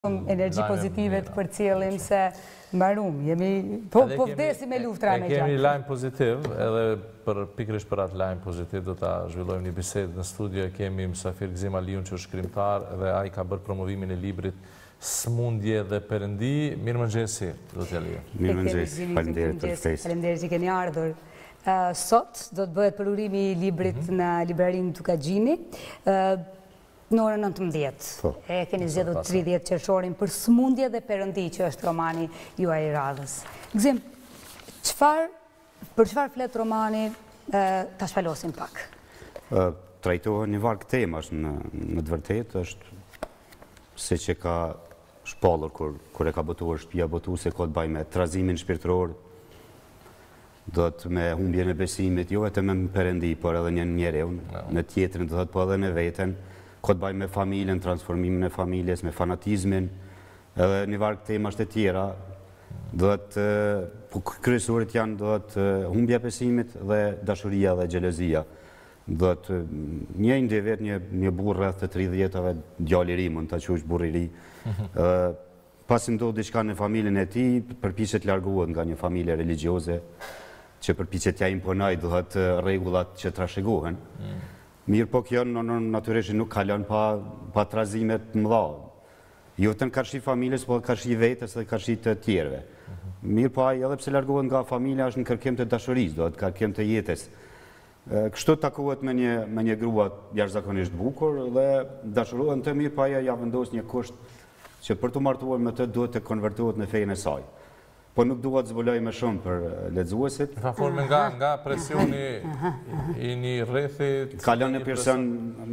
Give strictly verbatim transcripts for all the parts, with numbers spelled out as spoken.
energji pozitive të përcjellim se mbarum, jemi po po vdesim me luftra me gjatë. Kemi një lajm pozitiv, edhe për pikërisht për atë lajm pozitiv do ta zhvillojmë një bisedë në studio. Kemi Msafir Gzim Aliun që është shkrimtar dhe ai ka bërë promovimin e librit Smundje dhe Perëndi. Mirëmëngjesi, zoti Aliu. Mirëmëngjes, faleminderit për ftesën. Faleminderit që keni ardhur. Sot do të bëhet përurimi i librit në librarinë Tukagjini. Në orën nëntëmbëdhjetë, e keni zgjedhur tridhjetë qershorin për Smundje dhe Perëndi, që është romani juaj i radhës. Gzim, çfarë, për çfarë flet romani, ta shpalosim pak? Trajtohen një varg temash në në të vërtetë, është se që ka shpallur kur kur e ka botuar shtëpia botuese, ka të bëjë me trazimin shpirtëror, do të me humbjen e besimit, jo vetëm me Perëndi, por edhe një njeriu, në tjetrin do të po edhe me veten. Ka të bëjë me familjen, transformimin e familjes, me fanatizmin, edhe një varg temash të tjera, do të kryesurit janë do të humbja e besimit dhe dashuria dhe xhelozia. Do të një individ, një një burr rreth të tridhjetave, djalë i ri, mund ta quash burr i ri. ë Pasi ndodh diçka në familjen e tij, përpiqet të largohet nga një familje religjioze, që përpiqet t'ia imponojë do të rregullat që trashëgohen. Mirë po kjo natyrisht nuk kalon pa, pa trazimet mëdha. Jo të në karshi familjes, po karshi vetës dhe karshi të tjerve. Mirë po ai edhe pse largohet nga familja është në kërkim të dashurisë, do të kërkim të jetës. Kështu takohet me një, me një grua jashtëzakonisht bukur dhe dashurohen të mirë, po ajo ja vendos një kusht që për të martuar me të duhet të konvertohet në fenë e saj. Po nuk duhet zbuloj më shumë për lexuesit. Në formë nga nga presioni i një rrethi kalon në person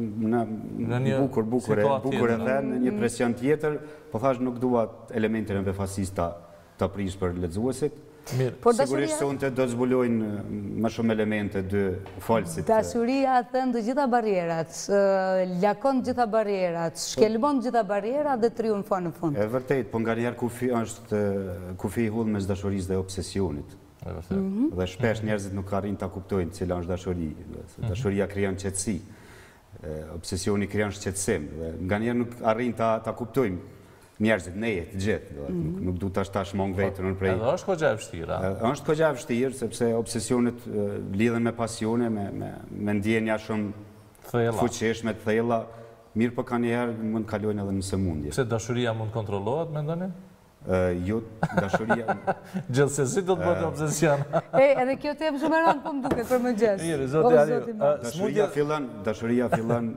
në një bukur bukur e bukur e thënë në një presion tjetër, po thash nuk duhet elementin e befasisë ta ta prish për lexuesit. Sigurisht se unë do të zbulojnë më shumë elemente dy falsit. Dashuria thënë të gjitha barrierat, lakon të gjitha barrierat, shkelmon të gjitha barrierat dhe triumfon në fund. E vërtet, po nganjëherë kufi është kufi i hudhë mes dashurisë dhe obsesionit. Dhe shpesh njerëzit nuk arrin ta kuptojnë cila është dashuri. Dashuria krijon qetësi. Obsesioni krijon shqetësim. Dhe nganjëherë nuk arrin ta ta kuptojnë njerëzit, neje të gjithë, nuk du të ashtë ta shmong vetën në prej. Edhe është kogja e vështirë, a? është kogja e vështirë, sepse obsesionit lidhen me pasione, me ndjenja shumë fuqeshme të thella, mirë po ka njëherë mund kalojnë edhe në sëmundje. Pse dashuria mund kontrollohet, me ndoni? Jo, dashuria... Gjithsesi do të bëtë obsesion. E, edhe kjo temë shumë e rëndë po më duket për më gjesh. Mirë, zoti Aliu. Dashuria fillan, dashuria fillan...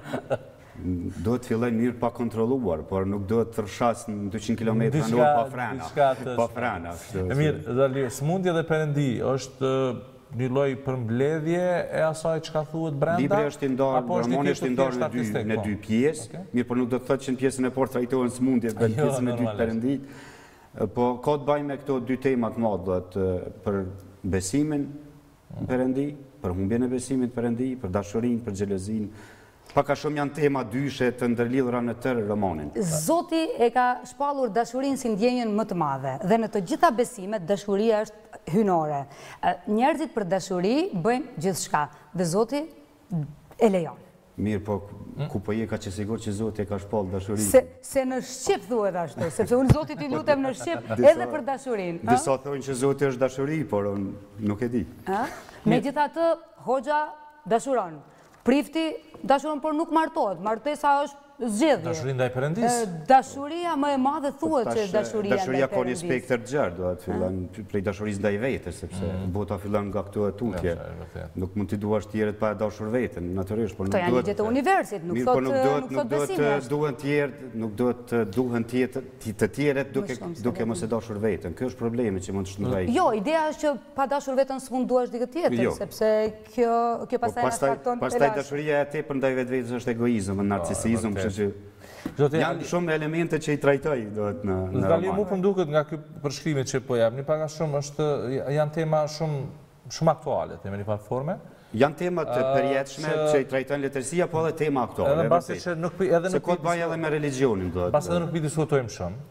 do të filloj mirë pa kontrolluar, por nuk do të rrshas në dyqind kilometra në orë pa frena. Pa frena. Mirë, Aliu, Smundje dhe Perëndi është një lloj përmbledhje e asaj çka thuhet brenda? Libri është i ndarë, romani është i ndarë në dy në dy pjesë, mirë, por nuk do të thotë që në pjesën e parë trajtohen smundjet dhe në pjesën e dytë Perëndit. Po ka të bëjë me këto dy tema të mëdha, për besimin Perëndi, për humbjen e besimit Perëndi, për dashurinë, për xhelozinë. Paka shumë janë tema dyshe të ndërlidhura në tërë romanin. Zoti e ka shpallur dashurinë si ndjenjën më të madhe, dhe në të gjitha besimet dashuria është hynore. Njerëzit për dashuri bëjnë gjithçka, dhe Zoti e lejon. Mirë, po ku po je ka që sigur që Zoti e ka shpallur dashurinë? Se, se në Shqip thuhet ashtu, sepse unë Zotit i lutem në Shqip edhe për dashurinë. Disa thonë që Zoti është dashuri, por unë nuk e di. Megjithatë, Hoxha dashuron. Prifti dashuron, por nuk martohet. Martesa është zgjedhje. Dashuria ndaj Perëndis? Dashuria më e madhe thuhet që dashuria ndaj Perëndis. Dashuria ka një spektër të gjerë, do të fillon prej dashurisë ndaj vetes, sepse bota fillon nga këto e tutje. Nuk mund t'i duash tjerët pa e dashur veten, natyrisht, por nuk duhet. Këto janë ligjet e universit, nuk thotë nuk thotë besimi. Nuk duhen tjerët, nuk duhet të duhen të tjerët duke mos e dashur veten. Ky është problemi që mund të shndrojë. Jo, ideja është që pa dashur veten s'mund duash dikë tjetër, sepse kjo kjo pastaj na shkakton. Pastaj dashuria e tepër ndaj vetvetes është egoizëm, narcisizëm, kështu që janë shumë elemente që i trajtoj do të në në roman. Aliu, mu po m'duket nga ky përshkrimi që po jap, një pak a shumë është janë tema shumë shumë aktuale, themi në një forme. Janë tema të përjetshme që i trajtojnë letërsia, po edhe tema aktuale. Edhe mbasi që nuk edhe nuk ka të bëjë edhe me religionin, do të. Mbasi edhe nuk i diskutojmë shumë.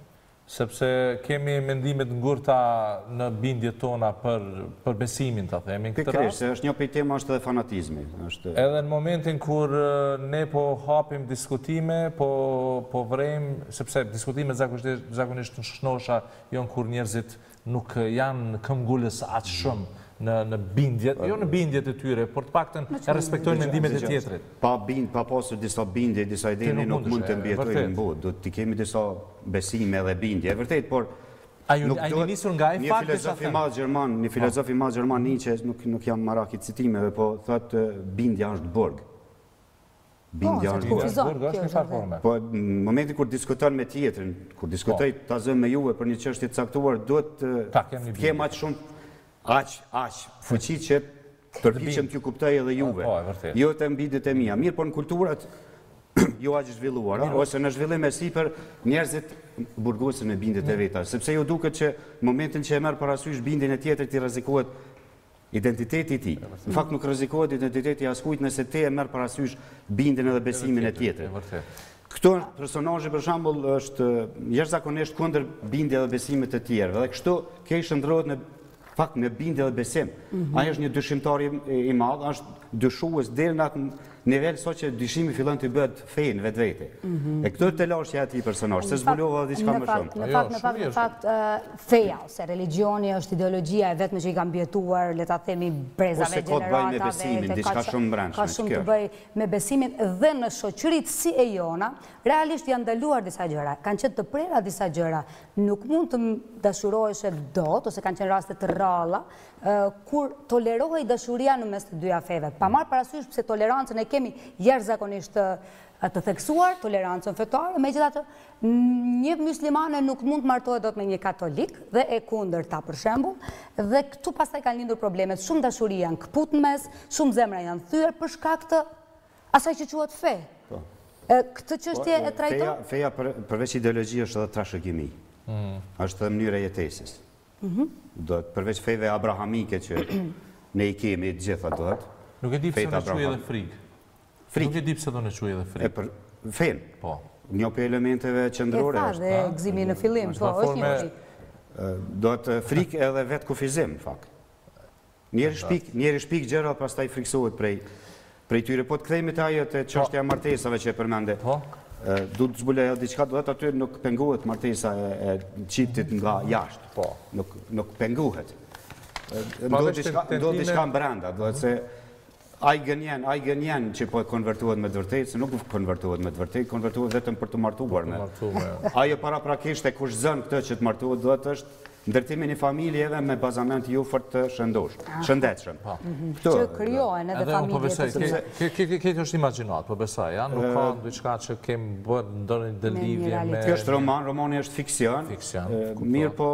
Sepse kemi mendimet ngurta në bindjet tona për besimin, ta themi, në këtë rast. Se është një prej tema është edhe fanatizmi. Edhe në momentin kur ne po hapim diskutime, po vrejmë, sepse diskutime zakonisht në shnosha jonë kur njerëzit nuk janë këmbgullës aqë shumë në bindjet, jo në bindjet e tyre, por të paktën e respektojnë mendimet e tjetrit. Pa bind, pa pasur disa bindje, disa idejnë nuk mund të mbjetojnë në botë. Do t'i kemi disa besime dhe bindje. E vërtet, por... A një nisur nga e fakt e sa thëmë? Një filozofi ma Gjerman, Nietzsche, nuk jam marakit citimeve, po thëtë bindja është burg. Bindja është burg, është një farë forme. Po, në momentin kur diskuton me tjetrin, kur diskutoj të zëmë me juve për një çështje të caktuar, do të kem aq shumë aq, aq, fuqi që përpiqem t'ju kuptoj edhe juve. Jo të mbindjet e mia. Mirë, por në kulturat jo aq zhvilluara, ose në zhvillim e sipër, njerëzit burgosen me bindjet e veta, sepse ju duket që në momentin që e merr parasysh bindjen e tjetrit i rrezikohet identiteti i tij. Në fakt nuk rrezikohet identiteti i askujt nëse ti e merr parasysh bindjen edhe besimin e tjetrit. Këto personazhe për shembull është jashtëzakonisht kundër bindje dhe besimit të tjerëve, dhe kështu kjo i shndrohet në fakt në bindje dhe besim. Ai është një dyshimtar i madh, është dyshues deri në atë nivel sa që dyshimi fillon të bëhet fenë vetvete. E këtë të lashja e atij personazh, se zbulova diçka më shumë. Në fakt, në fakt, në fakt, feja ose religioni është ideologjia e vetme që i ka mbjetuar, le ta themi, brezave gjeneratave. Ose ka të bëjë me besimin, diçka shumë brendshme. Ka shumë të bëj me besimin dhe në shoqëritë si e jona, realisht janë ndaluar disa gjëra, kanë qenë të prera disa gjëra, nuk mund të dashurohesh dot ose kanë qenë raste të rralla kur tolerohej dashuria në mes të dyja feve. Pa marrë parasysh pse tolerancën e kemi jashtëzakonisht të theksuar, tolerancën fetare, megjithatë një muslimane nuk mund të martohet dot me një katolik dhe e kundërta për shembull, dhe këtu pastaj kanë lindur problemet. Shumë dashuri janë kput në mes, shumë zemra janë thyer për shkak të asaj që quhet fe. Këtë çështje e trajton. Feja përveç ideologji është edhe trashëgimi. Është mënyra e jetesës. Do të përveç feve abrahamike që ne i kemi të gjitha do të. Nuk e di pse do të quajë edhe frikë. Frikë. Nuk e di pse do të quajë edhe frikë. E për fen. Po. Një për elementeve qendrore është. E tha dhe gëzimi në fillim, po, është një frikë. Do të frikë edhe vetë kufizim, në fakt. Njeri shpik, njeri shpik gjëra, pastaj friksohet prej prej tyre. Po të kthehemi te ajo te çështja e martesave që e përmende. Po. Du të zbuloj diçka, do të aty nuk pengohet martesa e çiftit nga jashtë. Po. Nuk nuk pengohet. Do diçka brenda, do të se ai gënjen, ai gënjen që po konvertohet me të vërtetë, se nuk konvertohet me të vërtetë, konvertohet vetëm për të martuar me. Ajo paraprakisht e kush zën këtë që të martohet, do të është ndërtimi një familjeve me bazament ju fort të shëndetshëm. Që krijohen edhe familje. Këtë është imagjinat, po besoj, ja? Nuk ka diçka që kemë bërë ndonjë delidhje me... Kjo është roman, romani është fiksion. Mirë po,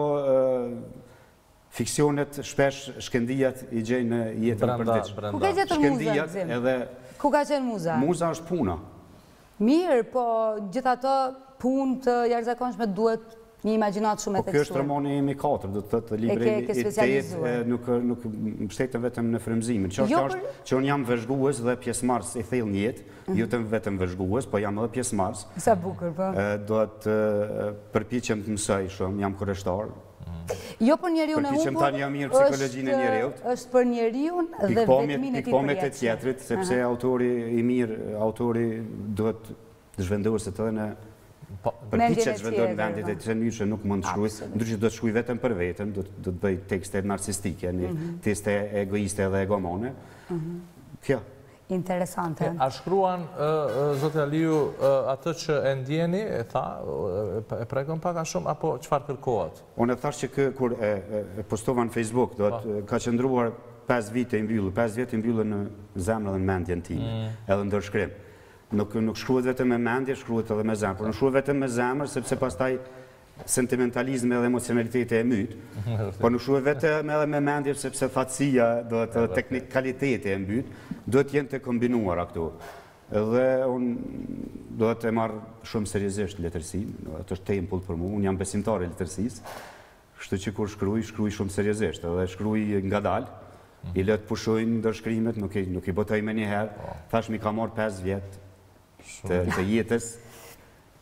fiksionet shpesh shkëndijat i gjejnë në jetën përditshme. Ku ka gjetur muza, Gzim? Ku ka qenë muza? Muza është puna. Mirë, po gjithatë punë të jashtëzakonshme duhet një imagjinat shumë e theksuar. Po kjo është romani imi katër, do të thotë libri i tetë, nuk nuk mbështetem vetëm në frymëzimin. Çështja është që un jam vëzhgues dhe pjesëmarrës i thellë në jetë, jo vetëm vëzhgues, po jam edhe pjesëmarrës. Sa bukur, po. Do të përpiqem të mësoj shumë, jam kurreshtar. Jo për njeriu në humbur. Përpiqem tani jam mirë psikologjinë e njeriu. Është për njeriu dhe vetmin e tij. Pikpamjet e tjetrit, sepse autori i mirë, autori duhet të zhvendoset edhe në përpiqet zhvendon vendit e të njëshë nuk mund të shkruj, ndryshe do të shkruj vetëm për vetëm, do të bëj tekste narcisistike, tekste egoiste dhe egomone. Kjo. Interesante. A shkruan, Zotë Aliu, atë që e ndjeni, e tha, e prekon paka shumë, apo qëfar kërkohet? Unë e thash që kur e postova në Facebook, ka qëndruar pesë vite i mbyllu, pesë vite i mbyllu në zemrë dhe në mendjen time, edhe ndërshkrim. Nuk shkruhet vetëm me mendje, shkruhet edhe me zemër. Por nuk shkruhet vetëm me zemër, sepse pastaj sentimentalizmi dhe emocionaliteti e myt. Por nuk shkruhet vetëm edhe me mendje, sepse thatësia, do të teknikaliteti e myt, do të jenë të kombinuara këtu. Dhe unë do të e marr shumë seriozisht letërsinë, atë është tempull për mua, unë jam besimtar i letërsisë. Kështu që kur shkruaj, shkruaj shumë seriozisht, edhe shkruaj ngadalë. I lë të pushojnë ndërshkrimet, nuk i botoj me një herë. Thash mi ka marrë pesë vjet të jetës,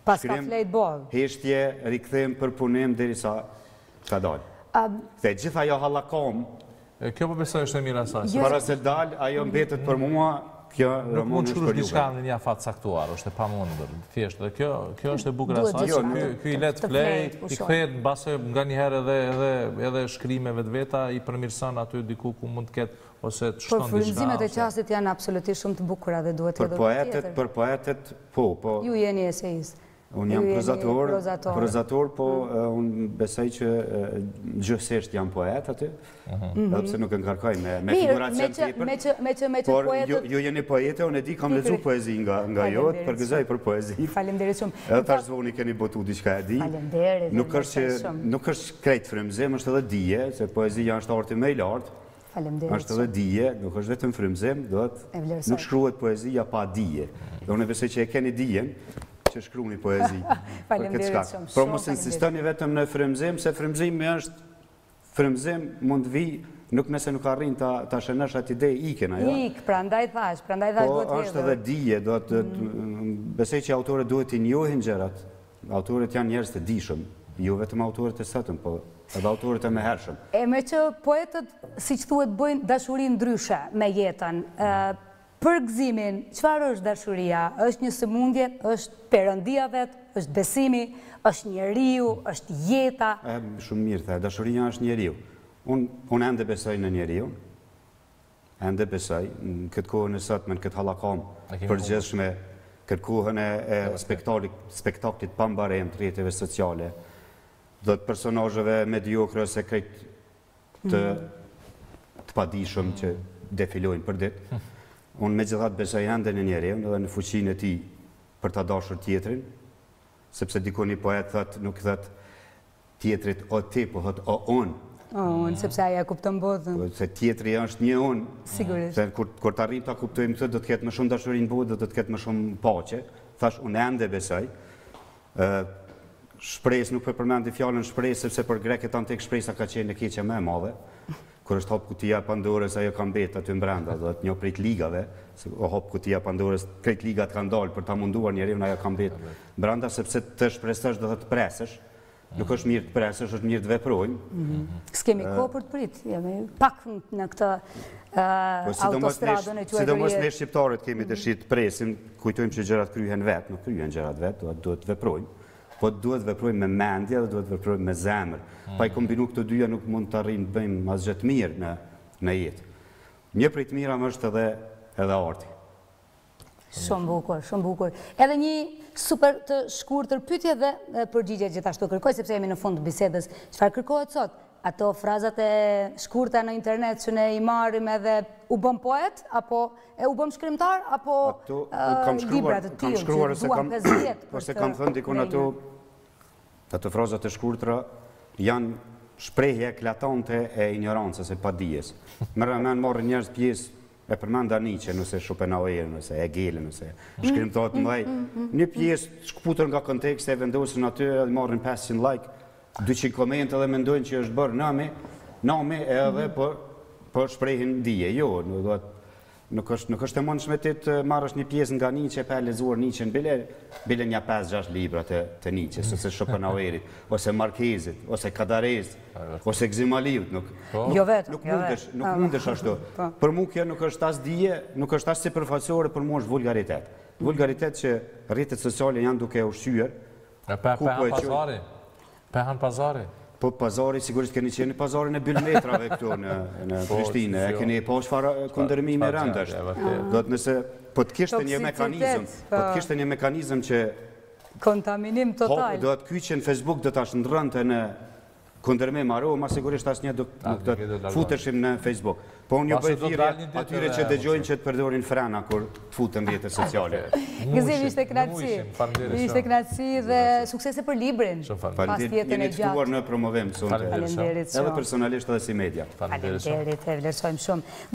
Pas ka flejt bolë. Heshtje, rikthim, përpunim, derisa ka dalë. Dhe gjitha jo hallakam. Kjo po besoj është e mirë asaj. Para se dalë, ajo mbetet për mua, kjo nuk mund është shkruash për diçka juve. në një afat caktuar, është e pamundur. Thjesht, dhe kjo kjo është e bukur Duhet asaj. gjithmonë Ky i let të play, flejt, i ushon. kthehet mbase nganjëherë edhe edhe edhe shkrimeve të veta i përmirëson aty diku ku mund të ketë ose të Por shton diçka. frymëzimet e ose- qastit janë absolutisht shumë të bukura dhe duhet Për edhe poetet, për poetet, po, po. Ju jeni eseist. Unë jam Ju jeni prozator, prozator. prozator, po unë besoj që gjësisht jam poet aty, edhe pse nuk e ngarkoj me me Mirë, me figuracion që tepër. me që me që me që Por ju, poetët. ju jeni poete, unë e di kam lexuar poezi nga nga ju, Faleminderit përgëzoj për poezi. Faleminderit shumë. Edhe tash zvoni keni botu diçka e di. Faleminderit. Nuk është që nuk është krejt frymëzim, është edhe dije, se poezia është arti më i lartë. Faleminderit. Është edhe dije, nuk është vetëm frymëzim, do të E vlerësoj. nuk shkruhet poezia pa dije. Dhe unë besoj që e keni dijen që shkruani poezi. Faleminderit për këtë shumë, shkak. Por shumë mos faleminderit. insistoni vetëm në frymëzim, se frymëzimi është frymëzim mund vi, nuk nëse nuk arrin ta ta shënosh atë ide ikën ajo. Ik, prandaj thash, prandaj thash Po duhet të është edhe dije, do të besoj që autorët duhet të njohin gjërat. Autorët janë njerëz të dijshëm, jo vetëm autorët e sotëm, po edhe autorët e mëhershëm. E me që poetët, si që thuhet, bëjnë dashurin ndryshe me jetën. ë, Për gëzimin, çfarë është dashuria? Është një sëmundje, është perëndia vetë, është besimi, është njeriu, është jeta. E, shumë mirë, the, dashuria është njeriu. Unë un ende besoj në njeriu, ende besoj, në këtë kohën e sotme, në këtë hallakam A kemi përgjithshme, këtë kohën e, e spektaklit, spektaklit pambarem të rrjeteve sociale, dhe të personazheve mediokre ose krejt të, të padijshëm që defilojnë për ditë. Unë me gjithat besoj ende në njeriu edhe në fuqinë e tij për ta dashur tjetrin, sepse diku një poet thot, nuk thot tjetrit o ti, po thot o unë. O, unë, sepse aja kupton botën. Se tjetri është një unë. Sigurisht. Se kur, kur të arrim ta kuptojmë këtë, do të ketë më shumë dashurin botë, do të ketë më shumë paqe. Thash, unë ende besoj. Ë, shpresë, nuk për përmendi fjalën shpresë, sepse për greket antik shpresa ka qenë e keqja më e madhe. Kur është hap kutia e Pandorës, ajo ka mbet aty brenda, do të një prej ligave, se o hap kutia e Pandorës, krejt ligat kanë dalë për ta munduar njeriu, ajo ka mbet brenda, sepse të shpresosh do të presësh. Nuk është mirë të presësh, është mirë të veprojmë. S'kemi kohë për të prit, jemi pak në këtë Po autostradën e quajtur sidomos ne jetë. shqiptarët kemi dëshirë të presim, kujtojmë që gjërat kryhen vetë, nuk kryhen gjërat vetë, duhet duhet të veprojmë. Po duhet veprojmë me mendje dhe duhet veprojmë me zemër. Pa i kombinu këto dyja nuk mund të arrijmë të bëjmë asgjë të mirë në në jetë. Një prej të mira është edhe edhe arti. Shumë bukur, shumë bukur. Edhe një super të shkurtër pyetje dhe e, përgjigje gjithashtu kërkoj, sepse jemi në fund të bisedës. Çfarë kërkohet sot? Ato frazat e shkurta në internet që ne i marrim edhe u bëm poet, apo e u bëm shkrimtar, apo Ato ë, kam libra shkruar, të kam tillë shkruar që ose duan kam pesëdhjetë për ose të kam thënë dikun ato ndenjur. ato frazat e shkurtra janë shprehje eklatante e ignorancës e padijes. Merë men marrin njerëz pjesë e përmenda Nietzsche, nëse Schopenhauer, nëse Hegel, nëse shkrimtarët mëdhej. Një pjesë shkputur nga konteksti e vendosin aty edhe marrin pesëqind like, dyqind komente dhe mendojnë që është bërë nami, nami edhe për për shprehin dije. Jo, nuk do të Nuk është, nuk është e mundshme ti të marrësh një pjesë nga Nietzsche pa e lexuar Nietzsche, bile bile një pesë gjashtë libra të, të Nietzsche, ose Schopenhauerit, ose Markezit, ose Kadarezit, ose Gzimaliut, nuk Jo vetëm, nuk jo mundesh, vetëm. nuk Ah, mundesh ashtu. po. Për mua kjo nuk është as dije, nuk është as sipërfaqësore, për mua është vulgaritet. Vulgaritet që rrjetet sociale janë duke ushqyer. E pe Ku pe po e han quaj? pazari. Pe han pazari. Po pazari sigurisht keni qenë pazarin e Bylmetrave këtu në në Po, Prishtinë, e jo. keni pa çfarë kundërmimi çfarë rënd gjendje, është. e vërtet. Do të nëse po të kishte një Toksicitet, mekanizëm, po të po. kishte një mekanizëm që Kontaminim po total. do të kyçen Facebook do ta shndrrante në kundërmim aro, ma sigurisht asnjë do Ah, nuk do nuk e do të largon. futeshim në Facebook. Po unë ju Pasi bëj do thirrje dalin ditë atyre edhe që dëgjojnë emocion. që të përdorin frena kur të futen në rrjetet sociale. Gëzim, ishte knatësi. Ishte knatësi dhe suksese për librin. Shumë faleminderit. Pas Faleminderit, jetën e jeni të ftuar gjatë. në promovim sonte. Faleminderit. Faleminderit Edhe shumë. personalisht edhe si media. Faleminderit shumë. Faleminderit, e vlerësojmë shumë.